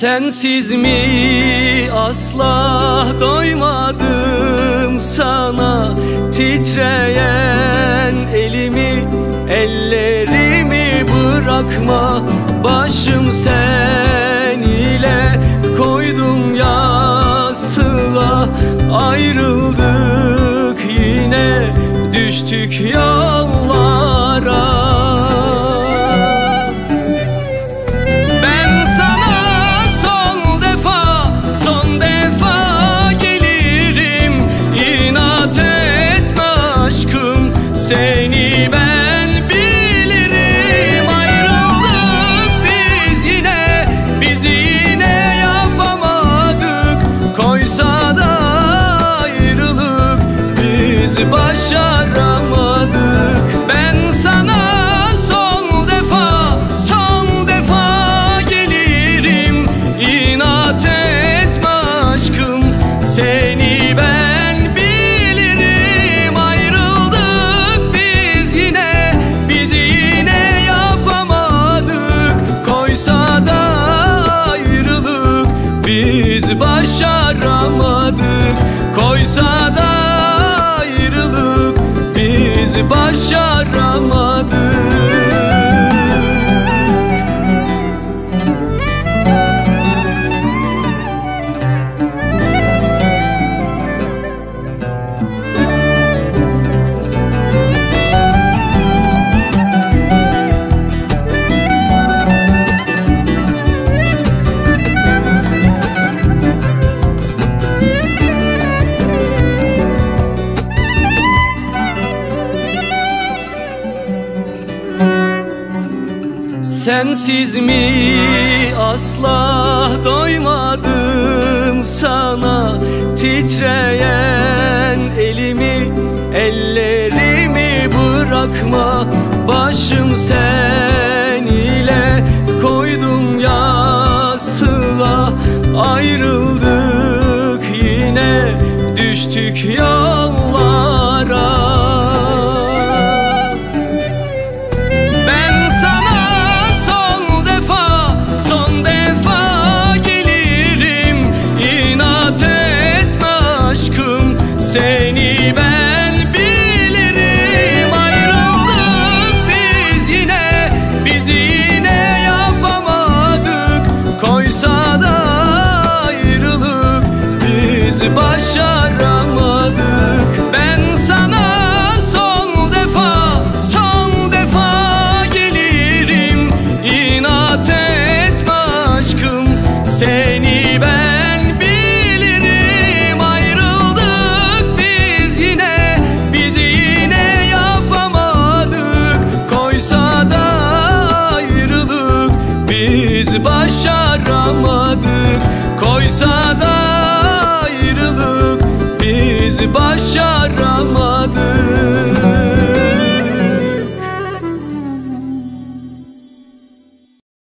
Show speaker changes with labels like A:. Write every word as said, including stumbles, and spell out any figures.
A: Sensiz mi asla doymadım sana, titreyen elimi, ellerimi bırakma. Başım sen ile koydum yastığa, ayrıldık yine düştük yollara. Seni ben bilirim, ayrıldık biz yine, biz yine yapamadık. Koysa da ayrılık biz başaramadık. Ben sana son defa, son defa gelirim. İnat etme aşkım, seni ben biz başaramadık. Koysa da ayrılık biz başaramadık. Sensiz mi asla doymadım sana, titreyen elimi, ellerimi bırakma. Başım sen ile koydum yastığa, ayrıldık yine düştük yollara. Seni ben bilirim, ayrıldık biz yine, biz yine yapamadık. Koysa da ayrılık biz başaramadık. Ben sana son defa, son defa gelirim. İnat etme aşkım, seni ben biz başaramadık. Koysa da ayrılık biz başaramadık.